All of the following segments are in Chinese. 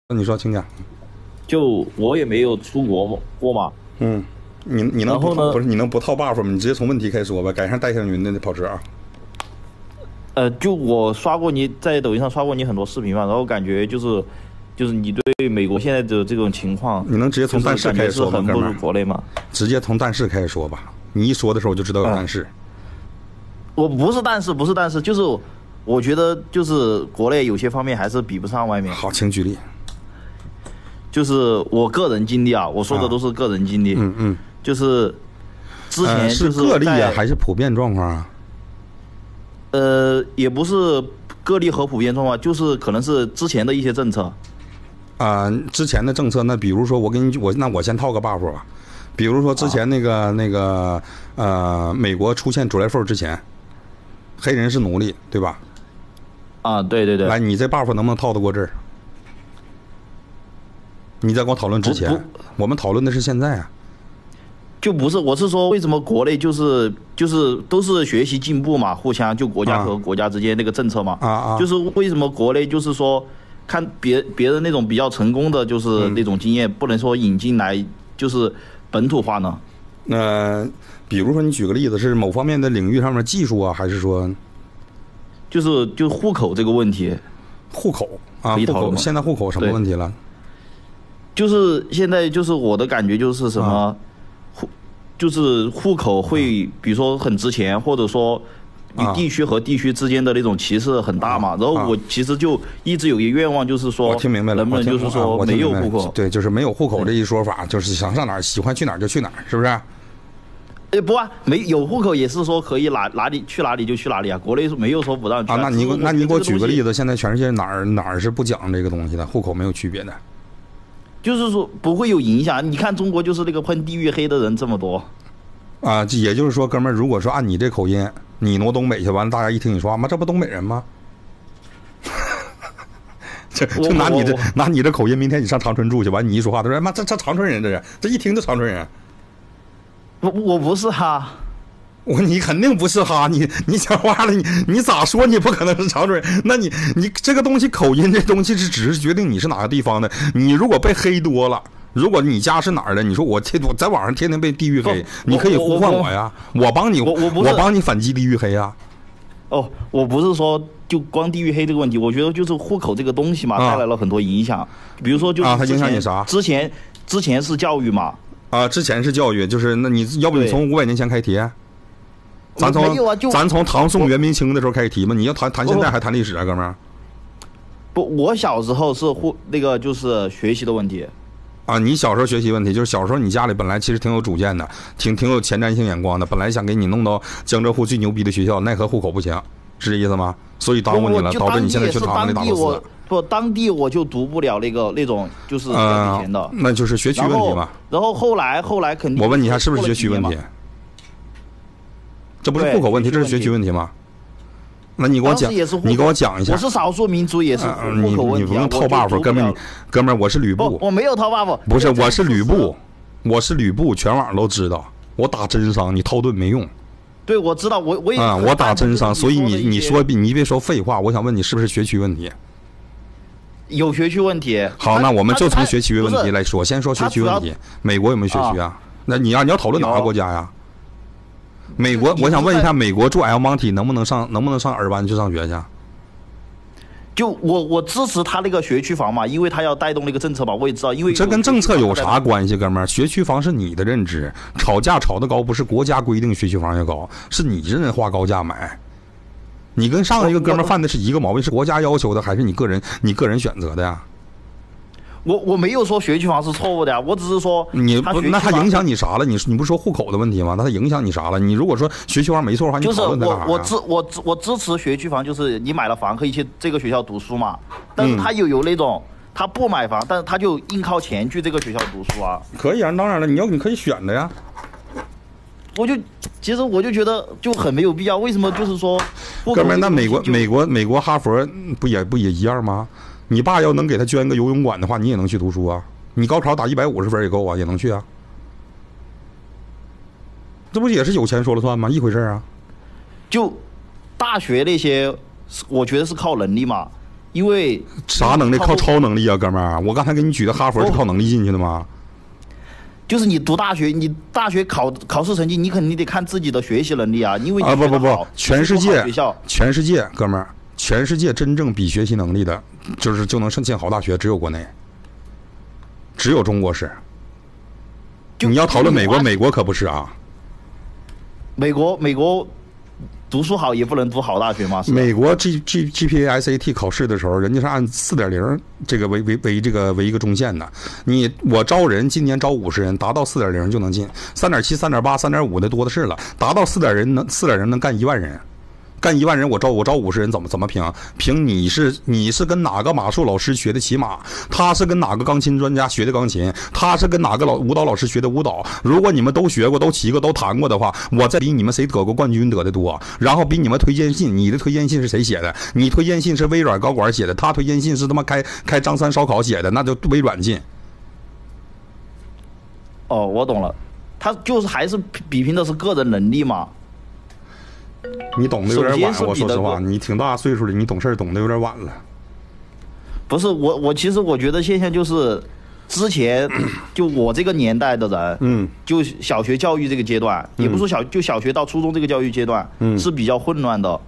你说，请讲。 就我也没有出国过嘛。 嗯，你能不是你能不套 buff 吗？你直接从问题开始说吧，改上戴向云的跑车啊。 就我刷过你在抖音上刷过你很多视频嘛，然后感觉就是你对美国现在的这种情况， 你能直接从但是开始说吗？ 很不如国内嘛。 直接从但是开始说吧，你一说的时候我就知道有但是。 我不是但是，就是我觉得就是国内有些方面还是比不上外面。 好，请举例。 就是我个人经历啊，我说的都是个人经历。就是之前是个例啊，还是普遍状况啊？ 也不是个例和普遍状况，就是可能是之前的一些政策。 之前的政策，那比如说我先套个 buff 吧。比如说之前那个美国出现 July 4之前，黑人是奴隶，对吧？ 对。 来，你这 buff 能不能套得过这儿？你在跟我讨论之前，我们讨论的是现在啊。 就不是，我是说为什么国内就是都是学习进步嘛，互相就国家和国家之间那个政策嘛。就是为什么国内就是说看别人那种比较成功的就是那种经验，不能说引进来就是本土化呢？ 比如说你举个例子，是某方面的领域上面技术啊，还是说就户口这个问题？ 户口啊，户口现在户口什么问题了？ 就是现在就是我的感觉就是什么，就是户口会比如说很值钱，或者说你地区和地区之间的那种歧视很大嘛。然后我其实就一直有一个愿望，就是说我听明白了， 能不能就是说没有户口？ 对，就是没有户口这一说法，就是想上哪儿喜欢去哪儿就去哪儿，是不是？ 不啊，没有户口也是说可以哪里去哪里就去哪里啊。国内没有说不让去那你给我举个例子，现在全世界哪儿是不讲这个东西的？户口没有区别的。 就是说不会有影响。你看中国就是那个喷地域黑的人这么多也就是说，哥们儿，如果说按你这口音，你挪东北去，完了大家一听你说妈，这不东北人吗？就拿你这口音，明天你上长春住去，完你一说话，他说妈这长春人，这一听就长春人。 我不是哈。 你肯定不是哈，你讲话了，你咋说你不可能是长春人？那你这个东西口音这东西是只是决定你是哪个地方的。你如果被黑多了，如果你家是哪儿的，你说我在网上天天被地域黑，你可以呼唤我呀，我帮你反击地域黑呀。 我不是说就光地域黑这个问题，我觉得就是户口这个东西嘛，带来了很多影响。比如说就是它影响你啥？ 之前是教育嘛。 之前是教育，就是那你要不你从500年前开始提？咱从唐宋元明清的时候开始提嘛？你要谈现在还谈历史啊，哥们儿？ 不，我小时候是那个就是学习的问题。 你小时候学习问题，就是小时候你家里本来其实挺有主见的，挺有前瞻性眼光的，本来想给你弄到江浙沪最牛逼的学校，奈何户口不行，是这意思吗？所以耽误你了，导致你现在去厂子里打螺丝。 不，当地我就读不了那种就是以前的， 那就是学区问题嘛。 然后后来肯定。 我问你一下，是不是学区问题？这不是户口问题，这是学区问题吗？那你给我讲一下。 我是少数民族，也是户口问题。 你不用套 buff，哥们儿，我是吕布。 我没有套 buff。 不是，我是吕布，全网都知道。我打真伤，你套盾没用。 对，我知道，我也。 我打真伤，所以你别说废话。我想问你，是不是学区问题？ 有学区问题。 好，那我们就从学区问题来说，先说学区问题。美国有没有学区啊？那你要讨论哪个国家呀？美国，我想问一下，美国住 El Monte 能不能上尔湾去上学去？ 就我支持他那个学区房嘛，因为他要带动那个政策嘛，我也知道，因为这跟政策有啥关系，哥们儿？学区房是你的认知，吵架吵得高不是国家规定学区房要高，是你认花高价买。你跟上一个哥们儿犯的是一个毛病，是国家要求的还是你个人选择的呀？ 我没有说学区房是错误的呀，我只是说那它影响你啥了？你不是说户口的问题吗？那它影响你啥了？你如果说学区房没错的话，你讨论它干啥呀？ 我支持学区房，就是你买了房可以去这个学校读书嘛。但是他有那种他不买房，但是他就硬靠钱去这个学校读书啊。 可以啊，当然了，你可以选的呀。 其实我就觉得就很没有必要。为什么就是说， 哥们儿，那美国哈佛不也一样吗？你爸要能给他捐个游泳馆的话，你也能去读书啊。你高考打150分也够啊，也能去啊。这不也是有钱说了算吗？一回事啊。 就大学那些，我觉得是靠能力嘛。 因为啥能力？靠超能力啊，哥们儿！我刚才给你举的哈佛是靠能力进去的吗？ 就是你读大学，你大学考试成绩，你肯定得看自己的学习能力啊，因为你不，全世界哥们儿，全世界真正比学习能力的，就能进好大学，只有国内，只有中国是。你要讨论美国，美国可不是啊。 美国读书好也不能读好大学吗？ 美国 GPA SAT 考试的时候，人家是按4.0这个为一个中线的。我招人，今年招50人，达到4.0就能进，3.7、3.8、3.5的多的是了，达到4.0能干1万人。干1万人，我招50人，怎么评？评你是跟哪个马术老师学的骑马，他是跟哪个钢琴专家学的钢琴，他是跟哪个舞蹈老师学的舞蹈。如果你们都学过、都骑过、都弹过的话，我再比你们谁得过冠军得的多。然后比你们推荐信，你的推荐信是谁写的？你推荐信是微软高管写的，他推荐信是他妈开张三烧烤写的，那就微软进。 哦，我懂了，他就是还是比拼的是个人能力嘛。 你懂得有点晚，我说实话，你挺大岁数了，你懂事懂得有点晚了。 不是我其实我觉得现象就是，之前就我这个年代的人，就小学教育这个阶段，也不说小学到初中这个教育阶段，是比较混乱的，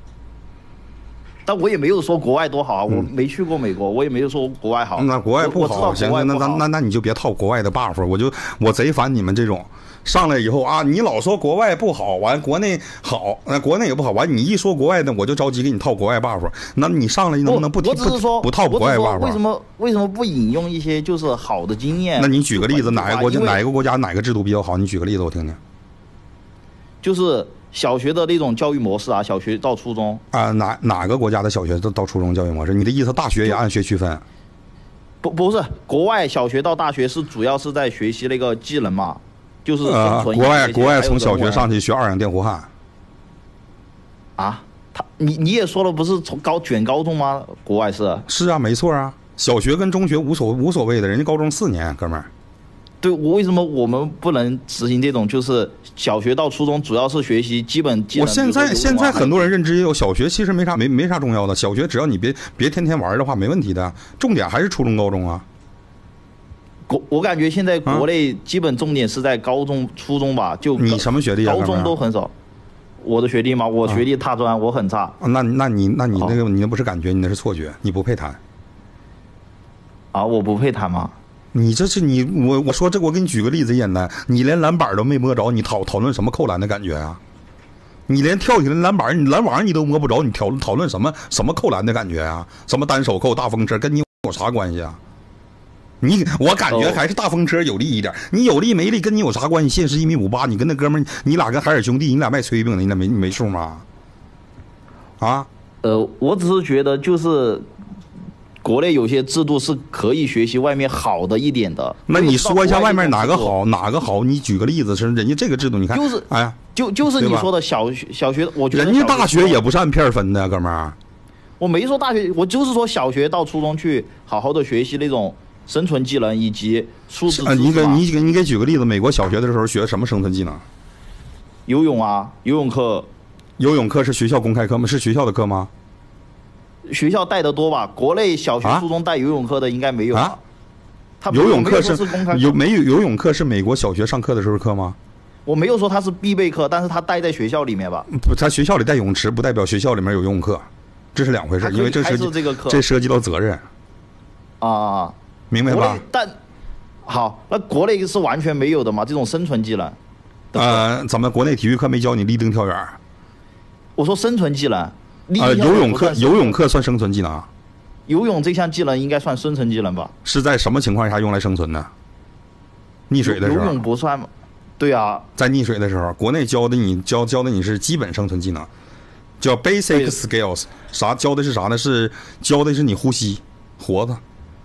但我也没有说国外多好啊，我没去过美国，我也没有说国外好。 那国外不好，行，那你就别套国外的 buff， 我贼烦你们这种。上来以后啊，你老说国外不好，完国内好，国内也不好，完你一说国外的，我就着急给你套国外 buff。那你上来能不能不套国外 buff？ 为什么不引用一些就是好的经验？ 那你举个例子，哪个国家哪个制度比较好？你举个例子我听听。 就是小学的那种教育模式啊，小学到初中啊，哪个国家的小学到初中教育模式？你的意思大学也按学区分？ 不是，国外小学到大学是主要是在学习那个技能嘛。就是国外从小学上去学二氧电弧焊啊，你也说了不是从卷高中吗？国外是啊，没错啊，小学跟中学无所谓的，人家高中4年，哥们儿。 对，为什么我们不能实行这种？就是小学到初中主要是学习基本技能。 我现在很多人认知也有，小学其实没啥重要的，小学只要你别天天玩的话没问题的，重点还是初中高中啊。 我感觉现在国内基本重点是在高中、初中吧，就你什么学历啊？ 高中都很少。我的学历吗？我学历大专，我很差。 那你那个你那不是感觉，你那是错觉，你不配谈。 啊，我不配谈吗？ 你这是我说这我给你举个例子简单，你连篮板都没摸着，你讨论什么扣篮的感觉啊？你连跳起来篮板你都摸不着，你讨论什么扣篮的感觉啊？什么单手扣、大风车，跟你有啥关系啊？我感觉还是大风车有利一点，你有利没利跟你有啥关系？现实1.58米，你跟那哥们儿，你俩跟海尔兄弟，你俩卖炊饼的，你俩没数吗？啊？ 我只是觉得就是国内有些制度是可以学习外面好的一点的。 那你说一下外面哪个好？你举个例子，是人家这个制度，你看， 就是哎呀，就是你说的小学，我觉得人家大学也不是按片分的，哥们儿。 我没说大学，我就是说小学到初中去好好的学习那种生存技能以及数字知识。 你给举个例子，美国小学的时候学什么生存技能？ 游泳啊，游泳课。 游泳课是学校公开课吗？是学校的课吗？ 学校带的多吧？国内小学、初中带游泳课的应该没有吧？ 游泳课是公开没有游泳课是美国小学上课的时候课吗？ 我没有说它是必备课，但是它带在学校里面吧？ 不，他学校里带泳池，不代表学校里面有游泳课，这是两回事，因为这涉及到责任。 啊。 明白吧？ 但好，那国内是完全没有的吗？这种生存技能？ 咱们国内体育课没教你立定跳远？ 我说生存技能。 游泳课算生存技能啊？ 游泳这项技能应该算生存技能吧？ 是在什么情况下用来生存的？溺水的时候。 游泳不算吗？对啊， 在溺水的时候，国内教的你是基本生存技能，叫 basic skills。教的是啥呢？教的是你呼吸，活着。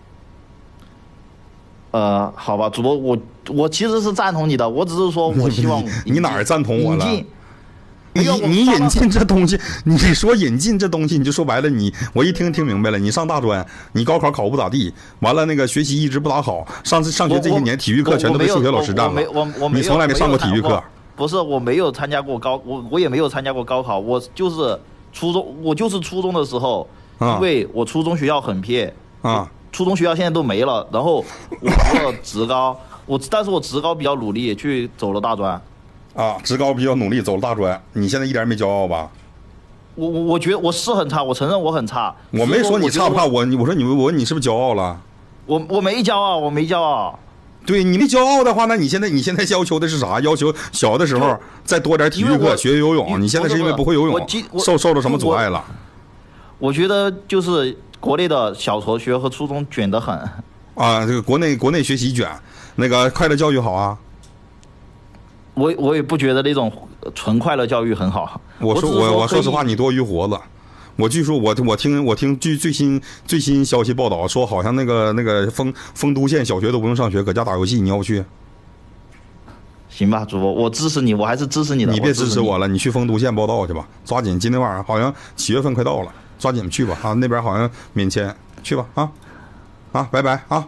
好吧，主播，我其实是赞同你的，我只是说我希望你哪儿赞同我了？你引进这东西，你说引进这东西，你就说白了，我一听明白了。你上大专，你高考不咋地，完了那个学习一直不咋好，上学这些年体育课全都被数学老师占了。你从来没上过体育课？ 不是，我没有参加过我也没有参加过高考，我就是初中的时候， 因为我初中学校很偏啊，初中学校现在都没了。然后我读了职高，但是我职高比较努力，去走了大专。 啊，职高比较努力，走了大专，你现在一点没骄傲吧？ 我觉得我是很差，我承认我很差。 我没说你差不差，我说我问你是不是骄傲了？ 我没骄傲，我没骄傲。 对你没骄傲的话，那你现在要求的是啥？要求小的时候再多点体育课，学游泳。你现在是因为不会游泳，受了什么阻碍了？ 我觉得就是国内的小学和初中卷得很。 啊，这个国内学习卷，那个快乐教育好啊。 我也不觉得那种纯快乐教育很好。 我说实话，你多余活了。据说我听最新消息报道说，好像那个丰都县小学都不用上学，搁家打游戏，你要不去？ 行吧，主播，我支持你，我还是支持你的。 你别支持我了，你去丰都县报道去吧，抓紧，今天晚上好像7月份快到了，抓紧去吧啊，那边好像免签，去吧啊，拜拜啊！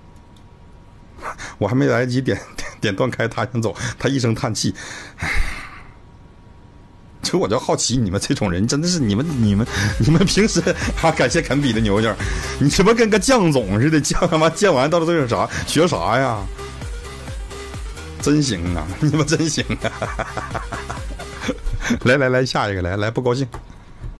我还没来得及点断开，他先走，他一声叹气。这我就好奇，你们这种人真的是你们平时感谢肯比的牛牛，你什么跟个将总似的，他妈见完到底都有啥学啥呀？真行啊，你们真行啊！来，下一个来，不高兴。